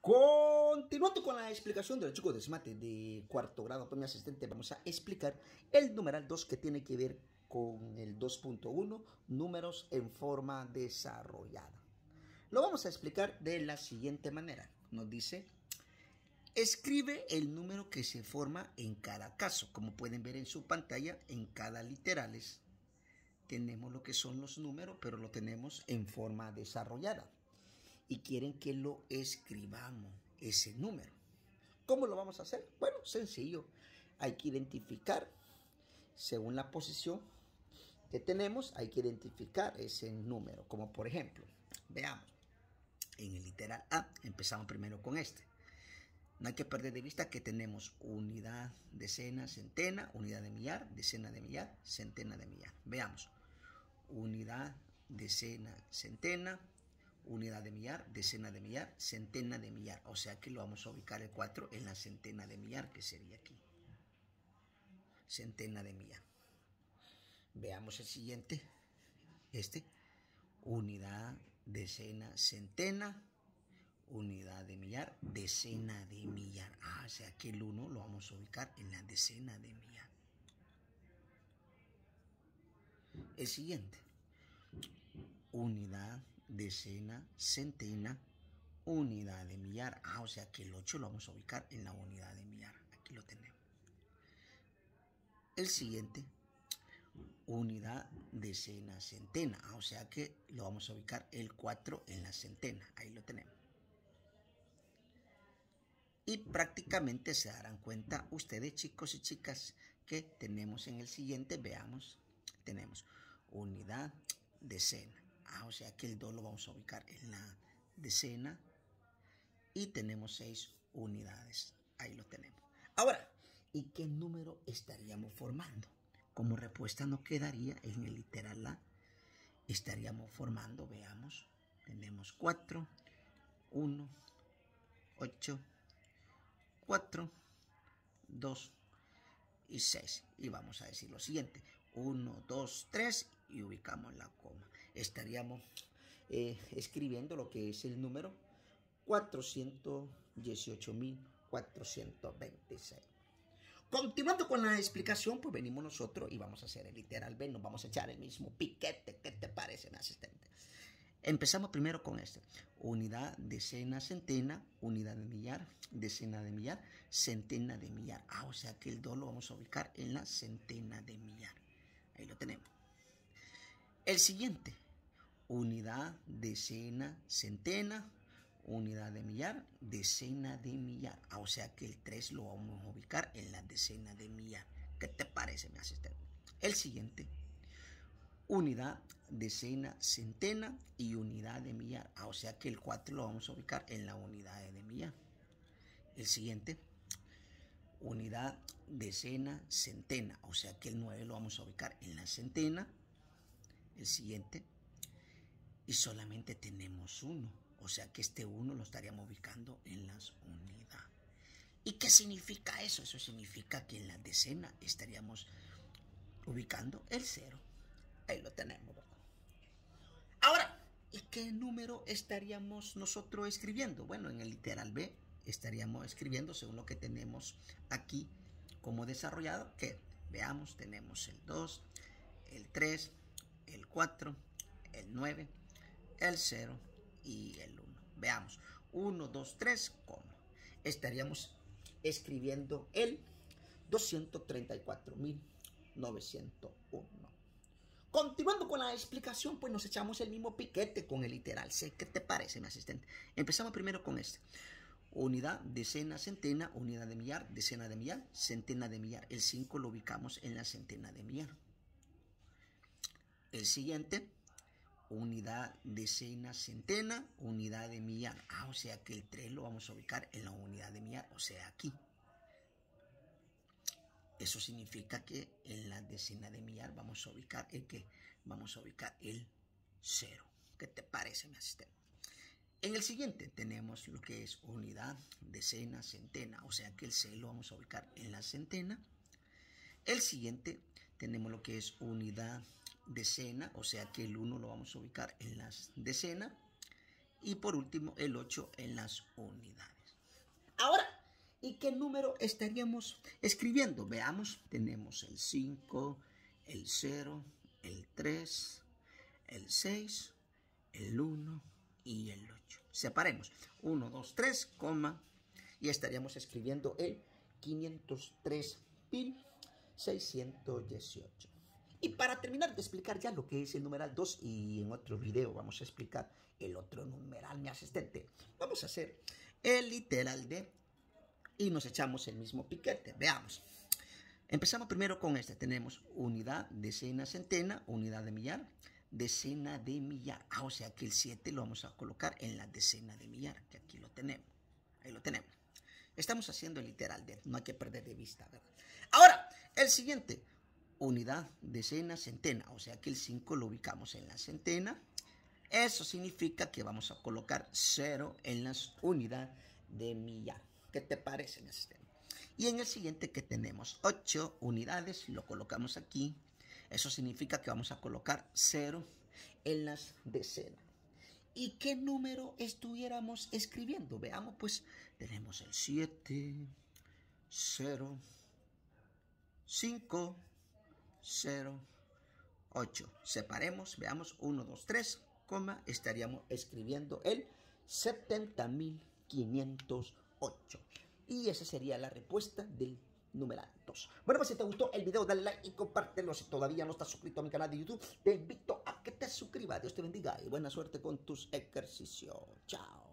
Continuando con la explicación de los chicos de SMATE de cuarto grado, pues mi asistente, vamos a explicar el numeral 2 que tiene que ver con el 2.1, números en forma desarrollada. Lo vamos a explicar de la siguiente manera. Nos dice, escribe el número que se forma en cada caso. Como pueden ver en su pantalla, en cada literales tenemos lo que son los números, pero lo tenemos en forma desarrollada. Y quieren que lo escribamos, ese número. ¿Cómo lo vamos a hacer? Bueno, sencillo. Hay que identificar, según la posición que tenemos, hay que identificar ese número. Como por ejemplo, veamos, en el literal A, empezamos primero con este. No hay que perder de vista que tenemos unidad, decena, centena, unidad de millar, decena de millar, centena de millar. Veamos, unidad, decena, centena, unidad de millar, decena de millar, centena de millar. O sea que lo vamos a ubicar el 4 en la centena de millar, que sería aquí. Centena de millar. Veamos el siguiente. Unidad, decena, centena, unidad de millar, decena de millar. O sea que el 1 lo vamos a ubicar en la decena de millar. El siguiente. Unidad, decena, centena, unidad de millar. O sea que el 8 lo vamos a ubicar en la unidad de millar. Aquí lo tenemos. El siguiente, unidad, decena, centena. O sea que lo vamos a ubicar el 4 en la centena. Ahí lo tenemos. Y prácticamente se darán cuenta ustedes, chicos y chicas, que tenemos en el siguiente, veamos, tenemos unidad, decena. O sea que el 2 lo vamos a ubicar en la decena. Y tenemos 6 unidades. Ahí lo tenemos. Ahora, ¿y qué número estaríamos formando? Como respuesta nos quedaría en el literal A. Estaríamos formando, veamos, tenemos 4, 1, 8, 4, 2 y 6. Y vamos a decir lo siguiente, 1, 2, 3 y ubicamos la coma. Estaríamos escribiendo lo que es el número 418.426. Continuando con la explicación, pues venimos nosotros y vamos a hacer el literal B. Nos vamos a echar el mismo piquete. ¿Qué te parece, mi asistente? Empezamos primero con este. Unidad, decena, centena, unidad de millar, decena de millar, centena de millar. O sea que el 2 lo vamos a ubicar en la centena de millar. Ahí lo tenemos. El siguiente. Unidad, decena, centena, unidad de millar, decena de millar. O sea que el 3 lo vamos a ubicar en la decena de millar. ¿Qué te parece, mi asistente? El siguiente. Unidad, decena, centena y unidad de millar. O sea que el 4 lo vamos a ubicar en la unidad de millar. El siguiente. Unidad, decena, centena. O sea que el 9 lo vamos a ubicar en la centena. El siguiente. Y solamente tenemos 1. O sea que este 1 lo estaríamos ubicando en las unidades. ¿Y qué significa eso? Eso significa que en la decena estaríamos ubicando el 0. Ahí lo tenemos, ¿verdad? Ahora, ¿y qué número estaríamos nosotros escribiendo? Bueno, en el literal B estaríamos escribiendo según lo que tenemos aquí como desarrollado. Que veamos, tenemos el 2, el 3, el 4, el 9, el 0 y el 1. Veamos, 1, 2, 3, coma. Estaríamos escribiendo el 234.901. Continuando con la explicación, pues nos echamos el mismo piquete con el literal C. ¿Qué te parece, mi asistente? Empezamos primero con este. Unidad, decena, centena, unidad de millar, decena de millar, centena de millar. El 5 lo ubicamos en la centena de millar. El siguiente, unidad, decena, centena, unidad de millar. O sea que el 3 lo vamos a ubicar en la unidad de millar, o sea, aquí. Eso significa que en la decena de millar vamos a ubicar el ¿qué? Vamos a ubicar el 0. ¿Qué te parece, mi asistente? En el siguiente tenemos lo que es unidad, decena, centena. O sea que el 6 lo vamos a ubicar en la centena. El siguiente tenemos lo que es unidad, decena. O sea que el 1 lo vamos a ubicar en la decena. y por último el 8 en las unidades. Ahora, ¿y qué número estaríamos escribiendo? Veamos, tenemos el 5, el 0, el 3, el 6, el 1 y el 8. Separemos 1, 2, 3, y estaríamos escribiendo el 503.618. Y para terminar de explicar ya lo que es el numeral 2, y en otro video vamos a explicar el otro numeral, mi asistente, vamos a hacer el literal de y nos echamos el mismo piquete. Veamos. Empezamos primero con este. Tenemos unidad, decena, centena, unidad de millar, decena de millar. O sea que el 7 lo vamos a colocar en la decena de millar, que aquí lo tenemos. Ahí lo tenemos. Estamos haciendo el literal de, no hay que perder de vista, ¿verdad? Ahora, el siguiente. Unidad, decena, centena. O sea que el 5 lo ubicamos en la centena. Eso significa que vamos a colocar 0 en las unidades de millar. ¿Qué te parece, mi asistente? Y en el siguiente que tenemos 8 unidades, lo colocamos aquí. Eso significa que vamos a colocar 0 en las decenas. ¿Y qué número estuviéramos escribiendo? Veamos, pues, tenemos el 7, 0, 5, 0, 8. Separemos, veamos, 1, 2, 3, estaríamos escribiendo el 70.508. Y esa sería la respuesta del numeral 2. Bueno, pues si te gustó el video, dale like y compártelo. Si todavía no estás suscrito a mi canal de YouTube, te invito a que te suscribas. Dios te bendiga y buena suerte con tus ejercicios. Chao.